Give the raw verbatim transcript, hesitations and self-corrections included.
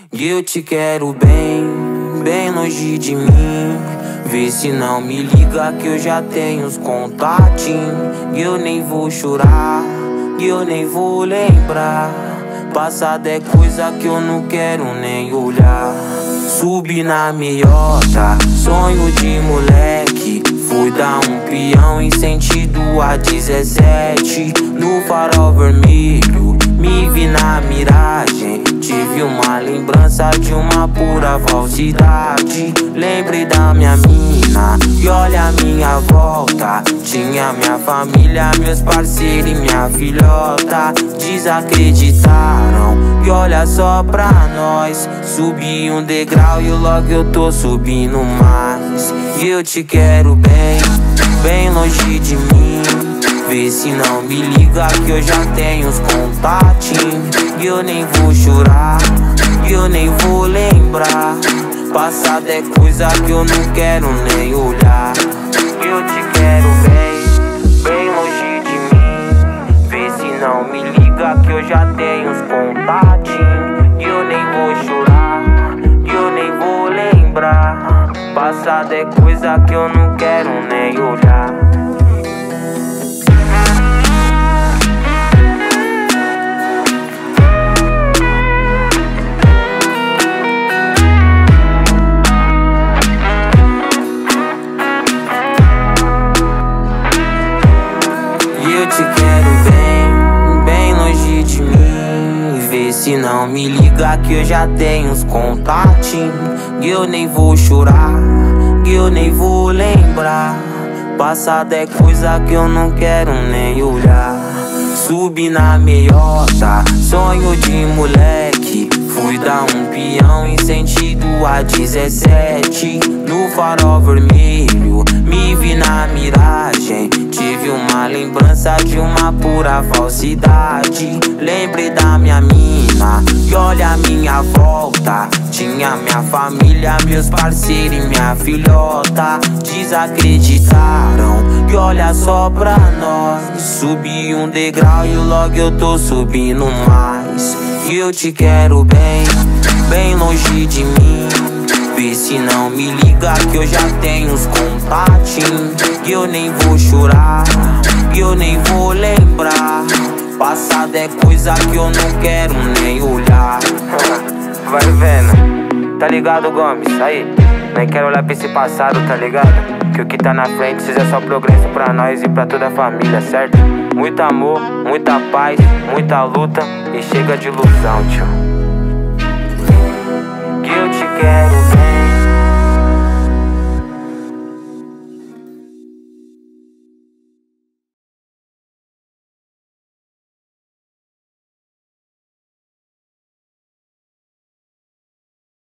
E eu te quero bem, bem longe de mim. Vê se não me liga que eu já tenho os contatinhos. E eu nem vou chorar, e eu nem vou lembrar. Passado é coisa que eu não quero nem olhar. Subi na meiota, sonho de moleque. Fui dar um peão em sentido a dezessete. No farol vermelho, me vi na miragem. Tive uma lembrança de uma pura falsidade. Lembrei da minha mina e olha a minha volta. Tinha minha família, meus parceiros e minha filhota. Desacreditaram e olha só pra nós. Subi um degrau e logo eu tô subindo mais. E eu te quero bem, bem longe de mim. Vê se não me liga que eu já tenho os contatinhos. E eu nem vou chorar, e eu nem vou lembrar. Passado é coisa que eu não quero nem olhar. E eu te quero bem, bem longe de mim. Vê se não me liga que eu já tenho os contatinhos. E eu nem vou chorar, e eu nem vou lembrar. Passado é coisa que eu não quero nem olhar. Eu te quero bem, bem longe de mim. Vê se não me liga que eu já tenho os contatinhos. E eu nem vou chorar, e eu nem vou lembrar. Passado é coisa que eu não quero nem olhar. Subi na meiota, sonho de moleque. Fui dar um peão em sentido a dezessete. No farol vermelho, me vi na miragem. Tive uma lembrança de uma pura falsidade. Lembrei da minha mina e olha a minha volta. Tinha minha família, meus parceiros e minha filhota. Desacreditaram e olha só pra nós. Subi um degrau e logo eu tô subindo mais. E eu te quero bem, bem longe de mim. Vê se não me liga que eu já tenho os contatinhos. E eu nem vou chorar, e eu nem vou lembrar. Passado é coisa que eu não quero nem olhar. Vai vendo, tá ligado, Gomes? Aí, nem quero olhar pra esse passado, tá ligado? Que o que tá na frente seja só progresso pra nós e pra toda a família, certo? Muito amor, muita paz, muita luta e chega de ilusão, tio.